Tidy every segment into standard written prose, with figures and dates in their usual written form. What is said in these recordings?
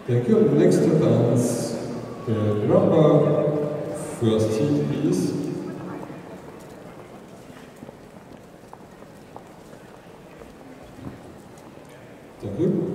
Thank you. Next dance, the Rumba first heat, please. Thank you.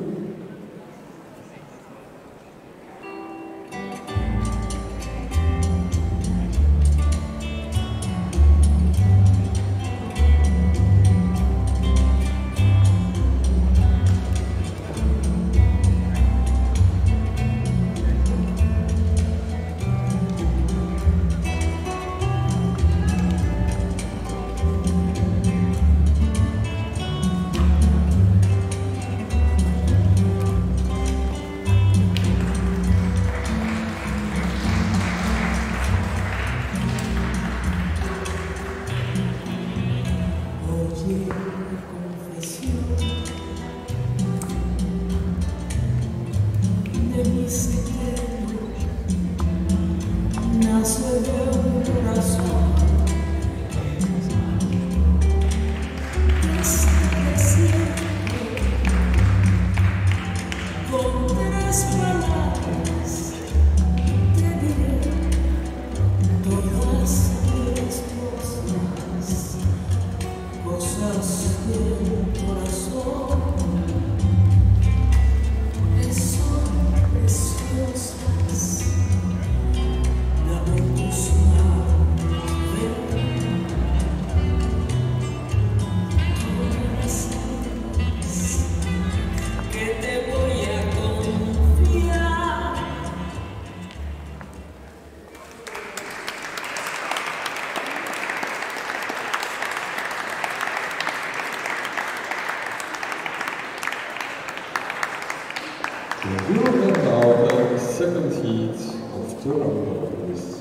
We will have now the second heat of the Rumba, please.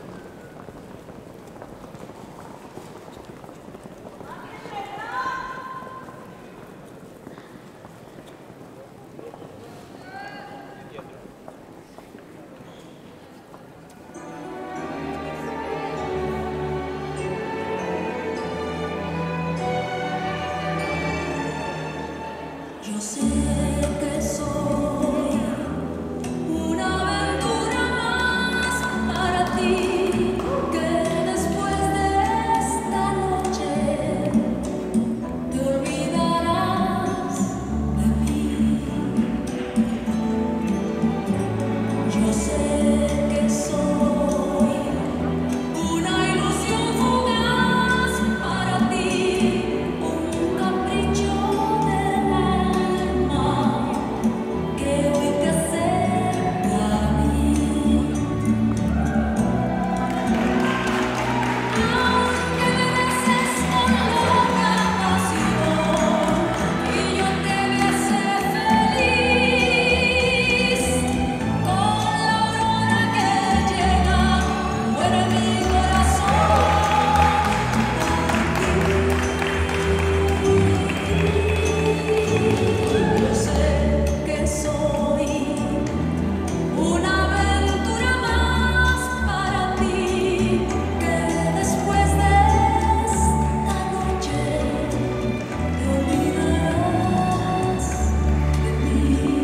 Yo sé que soy una aventura más para ti, que después de esta noche te olvidarás de mí. Yo sé que soy una ilusión fugaz para ti, un capricho del alma que hoy te acerca a mí. Aunque me beses con loca pasión y yo te bese feliz, con la aurora que llega muere mi corazón por ti. Yo sé que soy una aventura más para ti, que después de esta noche te olvidarás de mí.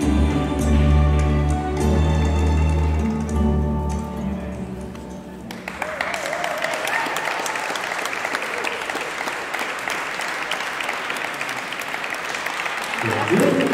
Thank you.